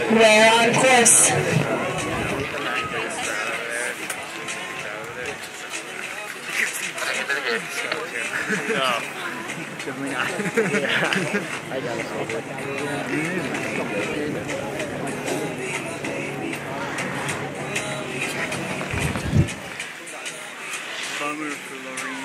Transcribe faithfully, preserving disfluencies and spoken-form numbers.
We're on course. No. Definitely not. Yeah. I got it. Bummer for Lorraine.